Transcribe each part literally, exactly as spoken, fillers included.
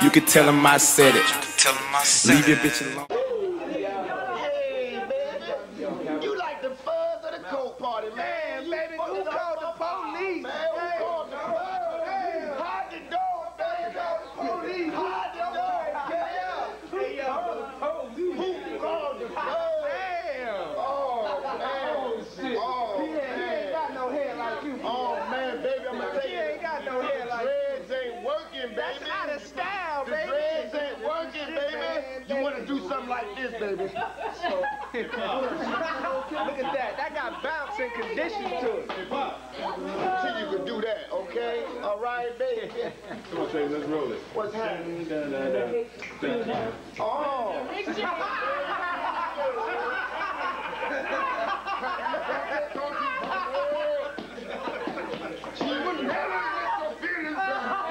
You can tell him I said it. Tell him I said Leave your it. bitch alone. Hey, baby, you like the fuzz of the coke party, man. Baby, who called the police? Man, who called the police? Hide the door, baby. Police, hide the door. Hey, yo, who called the police? Oh, man. Oh, man. He ain't got no hair like you. Oh, man, baby, I'm gonna tell you. He ain't got no hair like you. Dreads ain't working, baby. That's out of style, baby. The dreads ain't working, baby. You want to do something like this, baby. So, look at that. That got bounce and condition to it. See, you can do that, okay? All right, baby. Come on, Trey, let's roll it. What's happening? Da, da, da, da. Oh. She would never let your feelings down.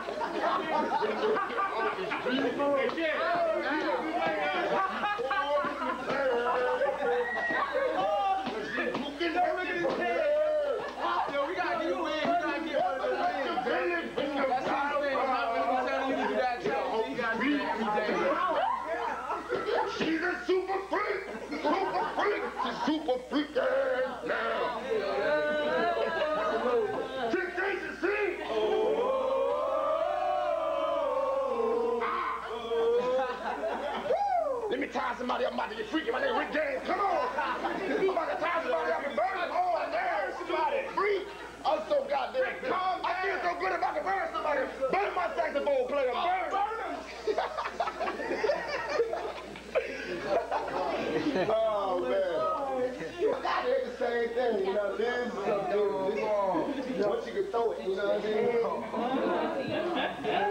She's a super freak! Super freak! She's super freak now! Temptation, see? Let me tie somebody up. I'm about to get freaky. My name Rick James. Come on! I'm about to tie somebody up and burn them. Oh, man! Somebody freak! I'm so goddamn calm. I feel so good about to burn somebody. Burn my saxophone player. Burn! Burn him! Oh, man. I did the same thing, you know. This is something. Once you can throw it, you know what I mean?